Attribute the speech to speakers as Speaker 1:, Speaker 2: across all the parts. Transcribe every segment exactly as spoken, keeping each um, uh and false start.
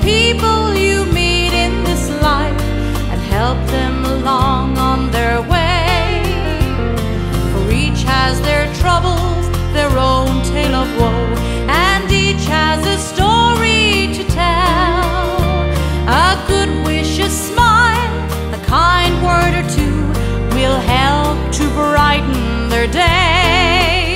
Speaker 1: people you meet in this life and help them along on their way. For each has their troubles, their own tale of woe, and each has a story to tell. A good wish, a smile, a kind word or two will help to brighten their day.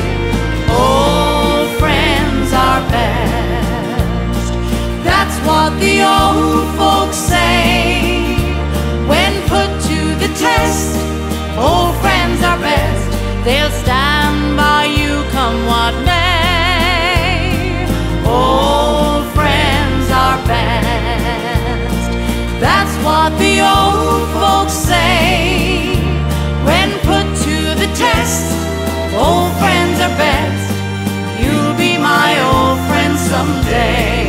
Speaker 1: Old friends are best, that's what the old folks say. When put to the test, old friends are best. They'll stand by you come what may. Old friends are best, that's what the old folks say. When put to the test, old friends are best. You'll be my old friend someday.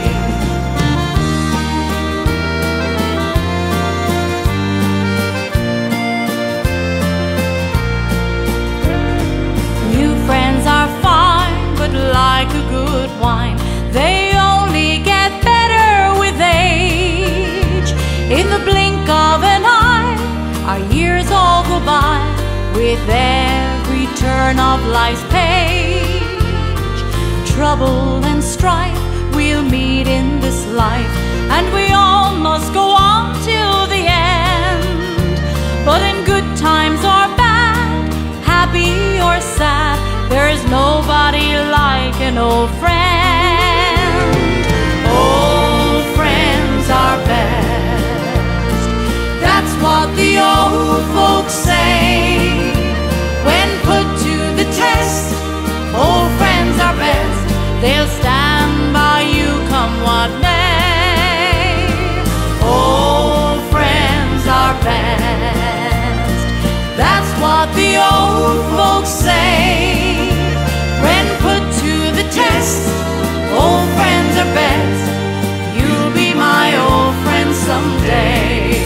Speaker 1: New friends are fine, but like a good wine, they only get better with age. In the blink of an eye, our years all go by, with every turn of life's page. Trouble and strife we'll meet in this life, and we all must go on till the end. But in good times or bad, happy or sad, there's nobody like an old friend. Old friends are best, that's what the old folks say. When put to the test, old friends are best. They'll stand by you come what may. Old friends are best, that's what the old folks say. When put to the test, old friends are best. You'll be my old friend someday.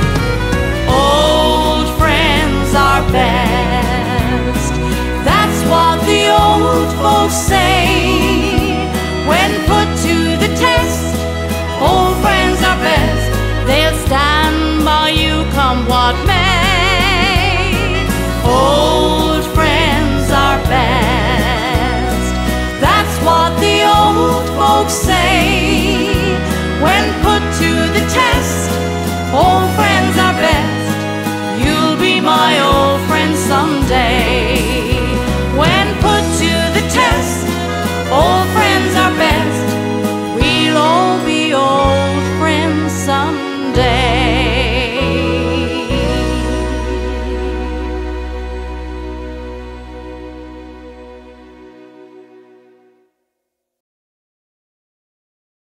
Speaker 1: Old friends are best, that's what the old folks say.